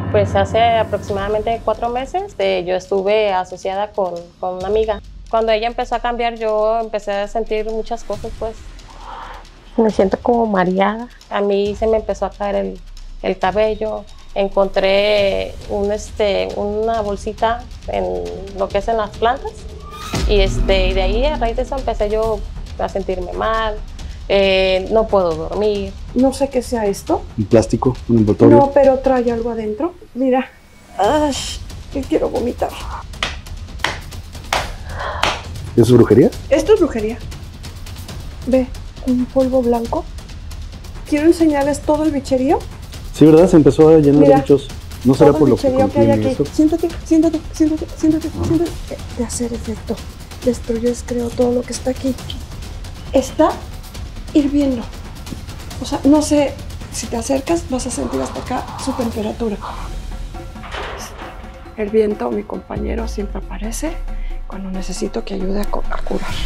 Pues hace aproximadamente 4 meses yo estuve asociada con una amiga. Cuando ella empezó a cambiar, yo empecé a sentir muchas cosas, pues. Me siento como mareada. A mí se me empezó a caer el cabello. Encontré una bolsita en lo que es en las plantas. Y de ahí, a raíz de eso, empecé yo a sentirme mal. No puedo dormir. No sé qué sea esto. Un plástico, un envoltorio. No, pero trae algo adentro. Mira. ¡Ay! Que quiero vomitar. ¿Es brujería? Esto es brujería. Ve, un polvo blanco. Quiero enseñarles todo el bicherío. Sí, ¿verdad? Se empezó a llenar Mira, de bichos. ¿No será por lo que hay contiene aquí. eso? Siéntate. De hacer efecto. Destruyó, creo, todo lo que está aquí. Está hirviendo. O sea, no sé, si te acercas vas a sentir hasta acá su temperatura. El viento, mi compañero, siempre aparece cuando necesito que ayude a curar.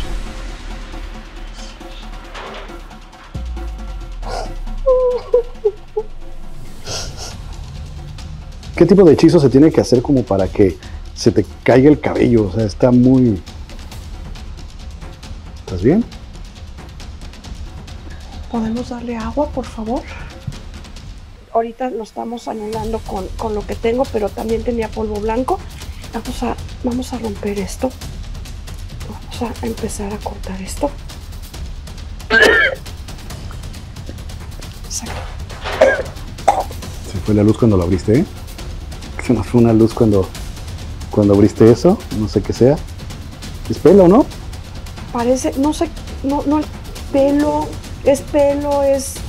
¿Qué tipo de hechizo se tiene que hacer como para que se te caiga el cabello? O sea, está muy... ¿Estás bien? ¿Podemos darle agua, por favor? Ahorita lo estamos anulando con lo que tengo, pero también tenía polvo blanco. Vamos a romper esto. Vamos a empezar a cortar esto. Se fue la luz cuando lo abriste, ¿eh? Se nos fue una luz cuando abriste eso. No sé qué sea. Es pelo, ¿no? Parece, no sé, no, pelo, es